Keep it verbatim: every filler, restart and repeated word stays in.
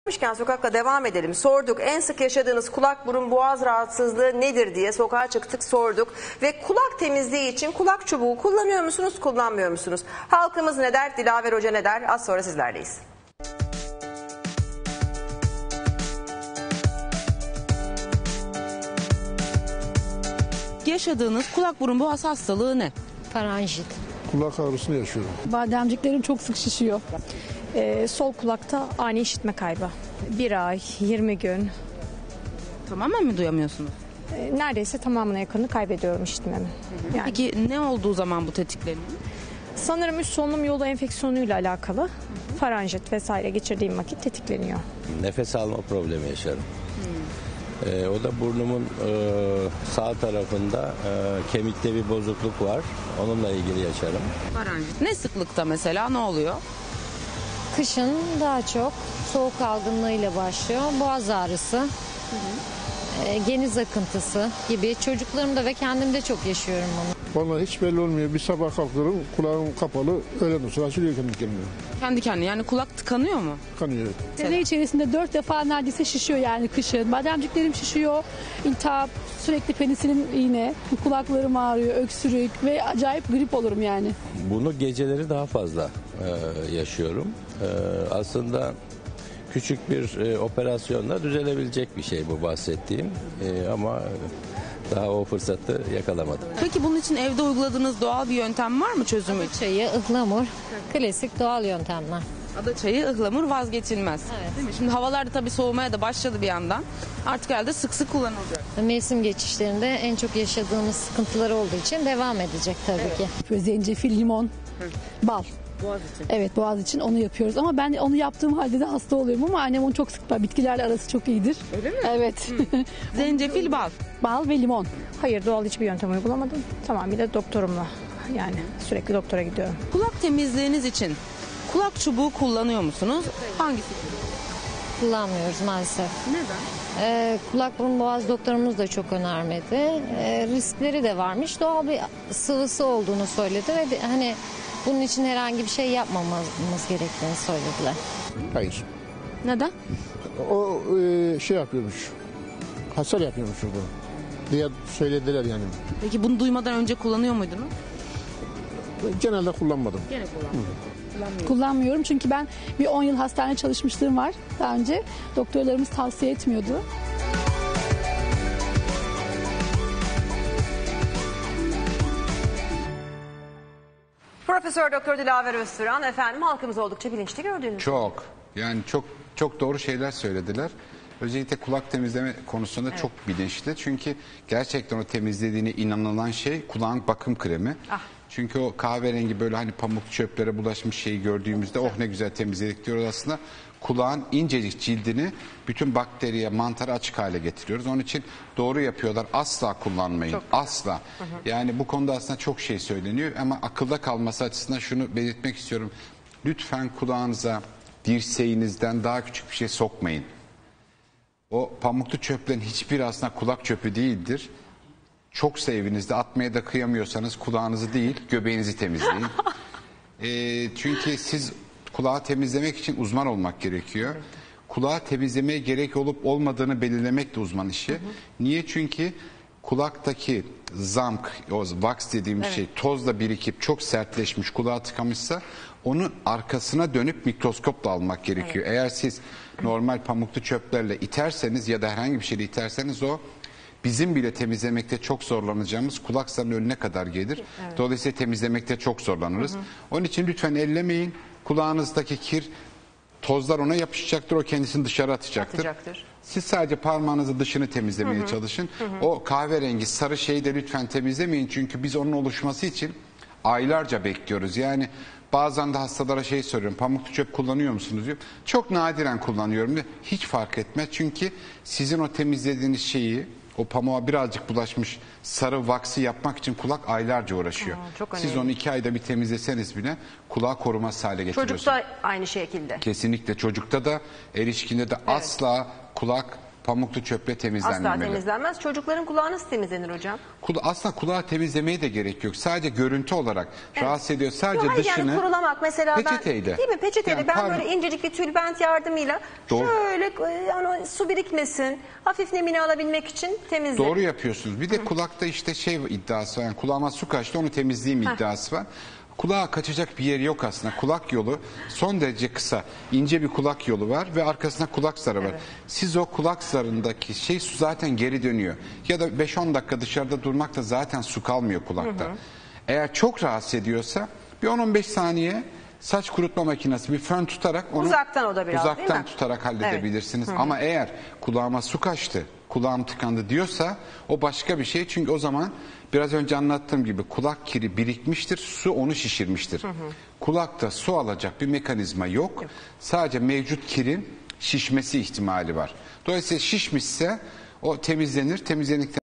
Sokakla devam edelim. Sorduk, en sık yaşadığınız kulak burun boğaz rahatsızlığı nedir diye sokağa çıktık, sorduk. Ve kulak temizliği için kulak çubuğu kullanıyor musunuz, kullanmıyor musunuz? Halkımız ne der, Dilaver Hoca ne der? Az sonra sizlerleyiz. Yaşadığınız kulak burun boğaz hastalığı ne? Faranjit. Kulak ağrısını yaşıyorum. Bademciklerim çok sık şişiyor. Ee, sol kulakta ani işitme kaybı. Bir ay, yirmi gün. Tamamen mi duyamıyorsunuz? Ee, neredeyse tamamına yakını kaybediyorum işitmemi. Yani Peki ne olduğu zaman bu tetikleniyor? sanırım üst solunum yolu enfeksiyonuyla alakalı faranjit vesaire geçirdiğim vakit tetikleniyor. Nefes alma problemi yaşarım. Ee, o da burnumun e, sağ tarafında e, kemikte bir bozukluk var. Onunla ilgili yaşarım. Faranjit. Ne sıklıkta mesela, ne oluyor? Kışın daha çok soğuk algınlığıyla başlıyor. Boğaz ağrısı, e, geniz akıntısı gibi çocuklarımda ve kendimde çok yaşıyorum bunu. Vallahi hiç belli olmuyor. Bir sabah kalkıyorum, kulağım kapalı, öğleden sonra açılıyor kendi kendine. Kendi kendine, yani kulak tıkanıyor mu? Kanıyor. Sene içerisinde dört defa neredeyse şişiyor yani kışın. Bademciklerim şişiyor, iltihap, sürekli penisilin iğne, kulaklarım ağrıyor, öksürük ve acayip grip olurum yani. Bunu geceleri daha fazla e, yaşıyorum. E, aslında küçük bir e, operasyonla düzelebilecek bir şey bu bahsettiğim. E, ama daha o fırsatı yakalamadım. Peki bunun için evde uyguladığınız doğal bir yöntem var mı çözümü? Çayı, ıhlamur, klasik doğal yöntemler. Ada çayı, ıhlamur vazgeçilmez. Evet. Değil mi? Şimdi havalar da tabii soğumaya da başladı bir yandan. Artık herhalde sık sık kullanılacak. Mevsim geçişlerinde en çok yaşadığımız sıkıntılar olduğu için devam edecek tabii ki. Böyle zencefil, limon, bal. Boğaz için. Evet, boğaz için onu yapıyoruz ama ben onu yaptığım halde de hasta oluyorum ama annem onu çok sık yapar. Bitkilerle arası çok iyidir. Öyle mi? Evet. Zencefil, bal. Bal ve limon. Hayır, doğal hiçbir yöntem uygulamadım. Tamamıyla doktorumla, yani sürekli doktora gidiyorum. Kulak temizliğiniz için kulak çubuğu kullanıyor musunuz? Hangisi? Kullanmıyoruz maalesef. Neden? Ee, kulak burun boğaz doktorumuz da çok önermedi. Ee, riskleri de varmış. Doğal bir sıvısı olduğunu söyledi ve de, hani bunun için herhangi bir şey yapmamamız gerektiğini söylediler. Hayır. Neden? O e, şey yapıyormuş. Hasar yapıyormuş orada. Diye söylediler yani. Peki bunu duymadan önce kullanıyor muydunuz? Genelde kullanmadım. Gene kullanmıyorum. Kullanmıyorum çünkü ben bir on yıl hastane çalışmışlığım var daha önce. Doktorlarımız tavsiye etmiyordu. Profesör Doktor Dilaver Öztürk'ün efendim halkımız oldukça bilinçli gördüğünüz. Çok. Yani çok çok doğru şeyler söylediler. Özellikle kulak temizleme konusunda Evet. çok bilinçli. Çünkü gerçekten o temizlediğine inanılan şey kulağın bakım kremi. Ah. Çünkü o kahverengi böyle hani pamuk çöplere bulaşmış şeyi gördüğümüzde oh ne güzel temizledik diyoruz aslında. Kulağın incecik cildini bütün bakteriye, mantara açık hale getiriyoruz. Onun için doğru yapıyorlar. Asla kullanmayın. Çok Asla. Hı hı. Yani bu konuda aslında çok şey söyleniyor ama akılda kalması açısından şunu belirtmek istiyorum. Lütfen kulağınıza dirseğinizden daha küçük bir şey sokmayın. O pamuklu çöplerin hiçbir aslında kulak çöpü değildir. Çoksa evinizde atmaya da kıyamıyorsanız kulağınızı değil göbeğinizi temizleyin. e, çünkü siz kulağı temizlemek için uzman olmak gerekiyor. Evet. Kulağı temizlemeye gerek olup olmadığını belirlemek de uzman işi. Hı hı. Niye? Çünkü kulaktaki zamk, o wax dediğimiz evet. şey tozla birikip çok sertleşmiş, kulağa tıkamışsa onu arkasına dönüp mikroskopla almak gerekiyor. Evet. Eğer siz normal pamuklu çöplerle iterseniz ya da herhangi bir şeyle iterseniz o bizim bile temizlemekte çok zorlanacağımız kulak zarının önüne kadar gelir. Evet. Dolayısıyla temizlemekte çok zorlanırız. Hı hı. Onun için lütfen ellemeyin. Kulağınızdaki kir, tozlar ona yapışacaktır. O kendisini dışarı atacaktır. Atacaktır. Siz sadece parmağınızı dışını temizlemeye hı hı. çalışın. Hı hı. O kahverengi sarı şeyi de lütfen temizlemeyin. Çünkü biz onun oluşması için aylarca bekliyoruz. Yani bazen de hastalara şey soruyorum. Pamuklu çöp kullanıyor musunuz diyor. Çok nadiren kullanıyorum diyor. Hiç fark etmez. Çünkü sizin o temizlediğiniz şeyi, o pamuğa birazcık bulaşmış sarı vaksı yapmak için kulak aylarca uğraşıyor. Aa, siz onu iki ayda bir temizleseniz bile kulağı korumaz hale getiriyorsunuz. Çocukta aynı şekilde. Kesinlikle çocukta da erişkinde de evet. asla kulak pamuklu çöple temizlenmemeli. Asla temizlenmez. Çocukların kulağı nasıl temizlenir hocam? Kula, aslında kulağı temizlemeye de gerek yok. Sadece görüntü olarak rahatsız ediyor. Sadece Hayır, dışını yani kurulamak mesela peçeteyle. ben değil mi peçeteyle Yani ben par- böyle incecik bir tülbent yardımıyla Doğru. şöyle e, yani su birikmesin, hafif nemini alabilmek için temizlerim. Doğru yapıyorsunuz. Bir de kulakta işte şey iddiası var. Yani kulağıma su kaçtı onu temizleyeyim iddiası var. Kulağa kaçacak bir yeri yok aslında. Kulak yolu son derece kısa. İnce bir kulak yolu var ve arkasında kulak zarı var. Siz o kulak zarındaki şey su zaten geri dönüyor. Ya da beş on dakika dışarıda durmakta zaten su kalmıyor kulakta. Hı hı. Eğer çok rahatsız ediyorsa bir on on beş saniye saç kurutma makinesi bir fön tutarak onu uzaktan o da biraz, değil uzaktan mi? tutarak halledebilirsiniz. Evet. Hı hı. Ama eğer kulağıma su kaçtı, kulağım tıkandı diyorsa o başka bir şey. Çünkü o zaman biraz önce anlattığım gibi kulak kiri birikmiştir, su onu şişirmiştir. Hı hı. Kulakta su alacak bir mekanizma yok. yok. Sadece mevcut kirin şişmesi ihtimali var. Dolayısıyla şişmişse o temizlenir, temizlendikten